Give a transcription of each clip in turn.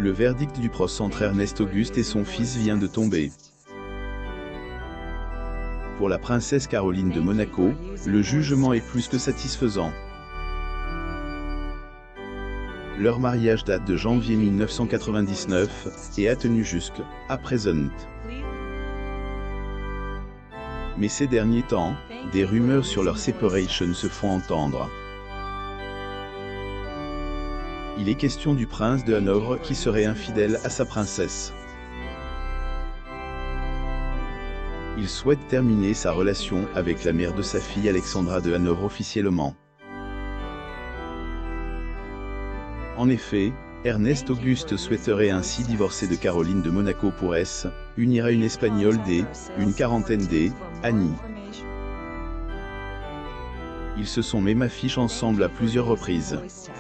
Le verdict du procès entre Ernest Auguste et son fils vient de tomber. Pour la princesse Caroline de Monaco, le jugement est plus que satisfaisant. Leur mariage date de janvier 1999 et a tenu jusqu'à présent. Mais ces derniers temps, des rumeurs sur leur séparation se font entendre. Il est question du prince de Hanovre qui serait infidèle à sa princesse. Il souhaite terminer sa relation avec la mère de sa fille Alexandra de Hanovre officiellement. En effet, Ernest Auguste souhaiterait ainsi divorcer de Caroline de Monaco pour unir à une Espagnole une quarantaine d'années. Ils se sont même affichés ensemble à plusieurs reprises.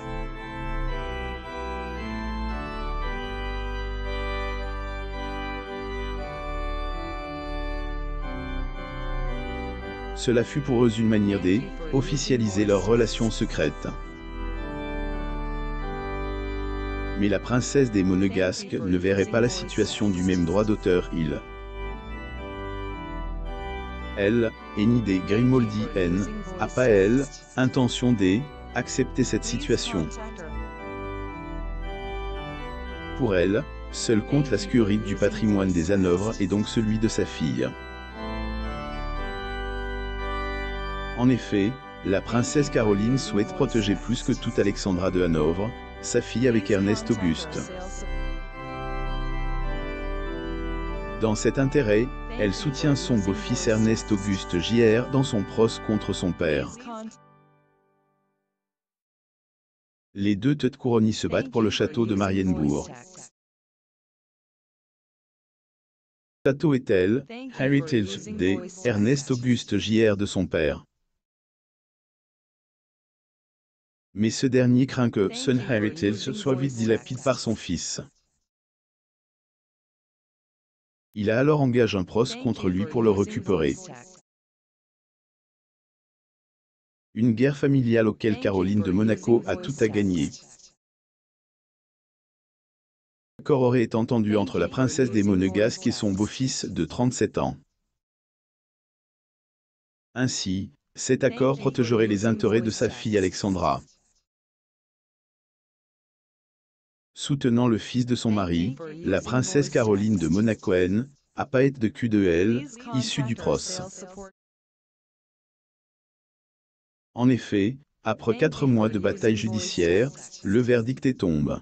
Cela fut pour eux une manière d'officialiser leur relation secrète. Mais la princesse des Monégasques ne verrait pas la situation du même droit d'auteur. Elle, ni des Grimaldi n'a pas intention d'accepter cette situation. Pour elle, seul compte la sécurité du patrimoine des Hanovre et donc celui de sa fille. En effet, la princesse Caroline souhaite protéger plus que tout Alexandra de Hanovre, sa fille avec Ernest Auguste. Dans cet intérêt, elle soutient son beau-fils Ernest Auguste Jr. dans son procès contre son père. Les deux têtes couronnées se battent pour le château de Marienbourg. Le château est héritage d'Ernest Auguste Jr. de son père. Mais ce dernier craint que son héritage soit vite dilapidé par son fils. Il a alors engagé un procès contre lui pour le récupérer. Une guerre familiale auquel Caroline de Monaco a tout à gagner. L'accord aurait été entendu entre la princesse des Monégasques et son beau-fils de 37 ans. Ainsi, cet accord protégerait les intérêts de sa fille Alexandra. Soutenant le fils de son mari, la princesse Caroline de Monaco n'a pas été de QDL, issue du procès. En effet, après 4 mois de bataille judiciaire, le verdict est tombé.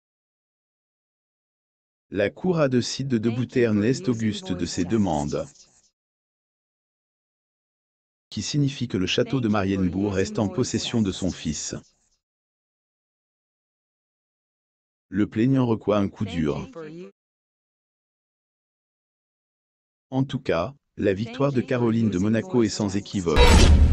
La Cour a décidé de débouter Ernest Auguste de ses demandes, qui signifie que le château de Marienbourg reste en possession de son fils. Le plaignant reçoit un coup dur. En tout cas, la victoire de Caroline de Monaco est sans équivoque.